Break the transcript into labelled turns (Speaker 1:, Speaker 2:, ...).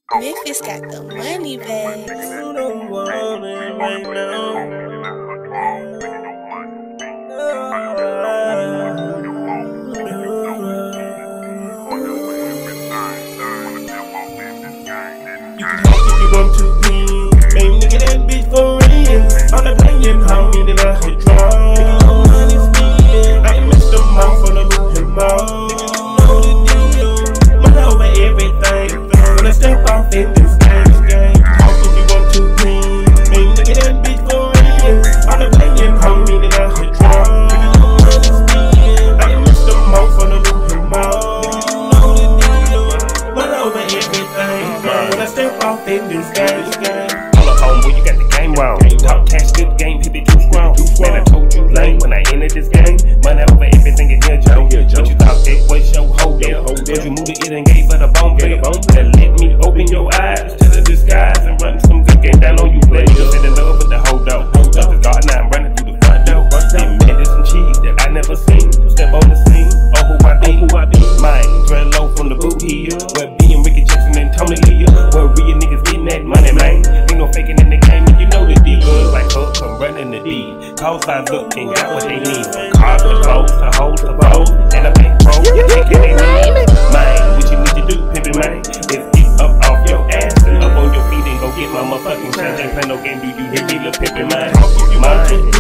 Speaker 1: Memphis got the money bags.
Speaker 2: You don't want it right now. You can talk if you want to be. Baby, nigga, that bitch for real. On the playing, homie, that I could draw. Nigga, no money spin. I ain't missed them off on the loop and ball. Nigga, you know the deal. Money over everything. When I step off in this game. Talk if you want to be. Baby, nigga, that bitch for real. On the playing, homie, that I could draw. Nigga, no money spin. I ain't missed them off on the loop and ball. Nigga, you know the deal. Money over everything. When I step off in this game.
Speaker 3: Homeboy, you got the game wrong. Talk cash, good game, people too strong. Man, I told you lame when I entered this game. Money over everything in here, Joe. But you thought that was your hold up. But you moved to it and gave her the bone bill. Better let me open your eyes to the disguise and run some good game down on you, play. You fell in love with the hold up. Up the garden, now I'm running through the front door. Then met some cheese that I never seen. Step on the scene, oh who I be. Mine, dread low from the boot here. Where being Ricky Jackson and Tony Lee. Where real niggas getting that money, man. Ain't no faking in the game, and you know the deal. Girls like her come running the D. Call signs up and got what they need. From cars to clothes to hoes to bows. And a bank pro, taking they name. Mine, what you need to do, pimpin' man, is get up off your ass and up on your feet and go get my motherfucking change. Ain't play no game, do you hear me, little pimpin' man? Talk if you want to.